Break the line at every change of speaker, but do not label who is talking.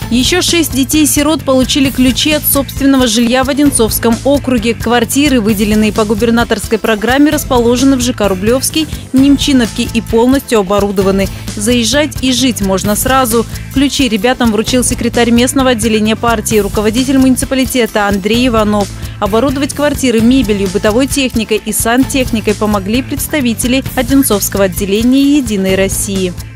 Еще 6 детей-сирот получили ключи от собственного жилья в Одинцовском округе. Квартиры, выделенные по губернаторской программе, расположены в ЖК «Рублевский», Немчиновке и полностью оборудованы. Заезжать и жить можно сразу. Ключи ребятам вручил секретарь местного отделения партии, руководитель муниципалитета Андрей Иванов. Оборудовать квартиры мебелью, бытовой техникой и сантехникой помогли представители Одинцовского отделения «Единой России».